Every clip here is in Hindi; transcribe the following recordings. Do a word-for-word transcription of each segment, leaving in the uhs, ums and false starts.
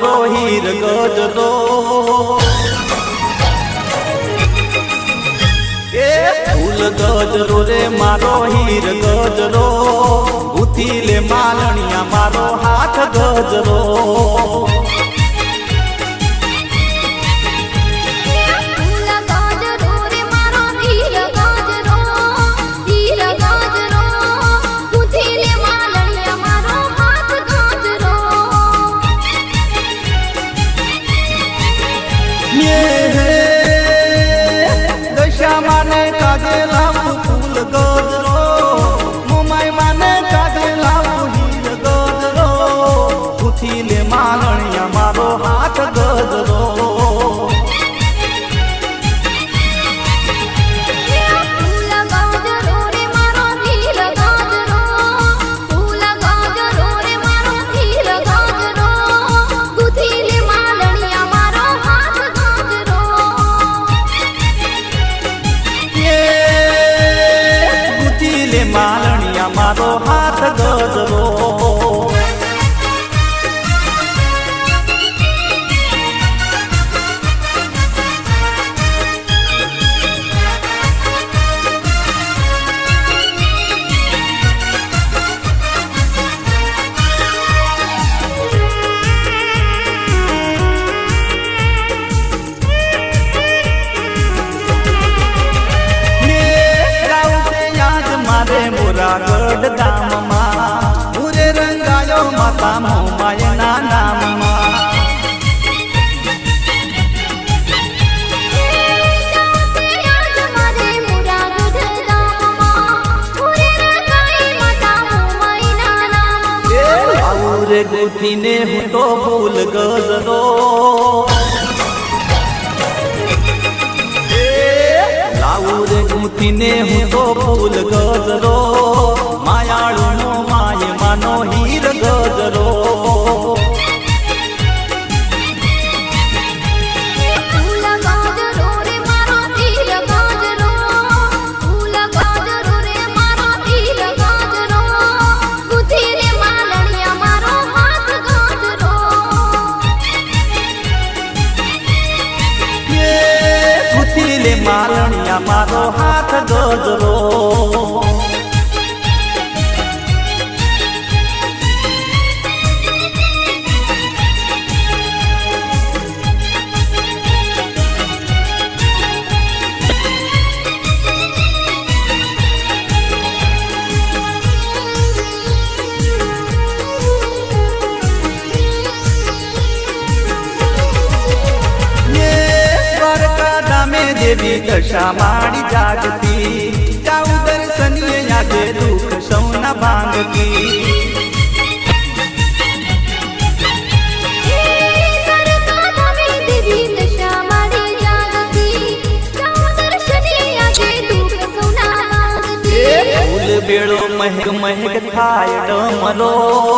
मारो हीर गजरो ए फूल गजरो रे मारो हीर गजरो गुथी ले मालणिया मारो हाथ गजरो माने कागे लाऊ फूल गजरो मुमाई माने कागे लाऊ हीर गजरो गुथी ले मालणिया मारो हाथ गजरो मालणिया मारो हाथ गजरो गढ़ दाम पूरे रंगायो माता मोमाय ना नाम रे गुथी ने हूँ तो फूल गजरो रे गुथी ने हूँ तो फूल गजरो मायाळू नो माय मानो हीर गजरो मालणिया मारो हाथ गजरो देवी दशा माड़ी जागती जाऊ दर्शनीय यादे दुख सौना भांगती फूल बेड़ो महक महक थाय डमरो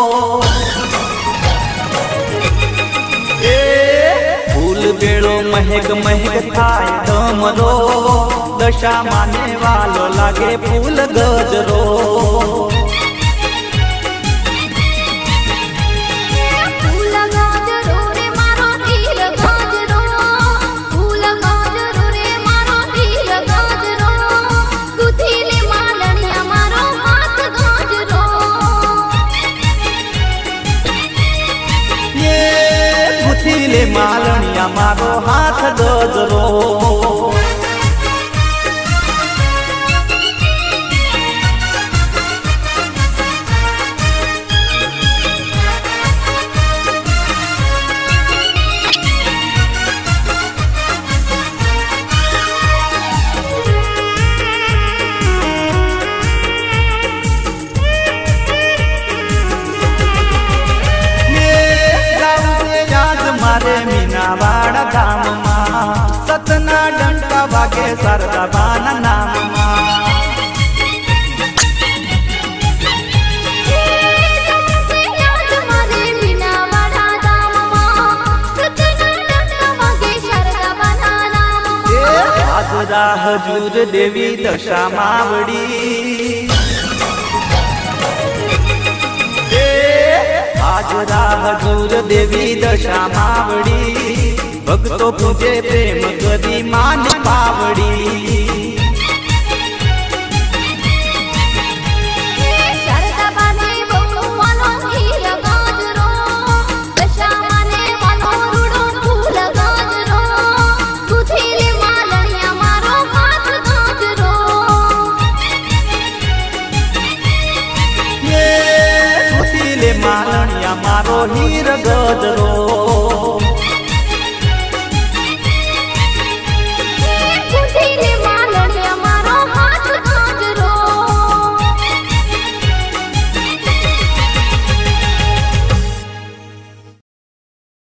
फूल बेड़ो महक महक थाय डमरो दशा माने वालो लागे फूल गजरो फूल गजरो रे मारो हीर गजरो फूल गजरो रे मारो हीर गजरो गुथी ले मालणिया मारो हाथ गजरो ये गुथी ले मालणिया मारो हाथ गजरो मारे मीनावाड़ा धाम मां सतना डंका वागे सरदा बाना नाम मां हाजरा हजूर देवी दशा मावड़ी आसरा हजूर देवी दशा मावड़ी भक्तो पूजे प्रेम गदी मान पावड़ी मालणिया मारो हीर गजरो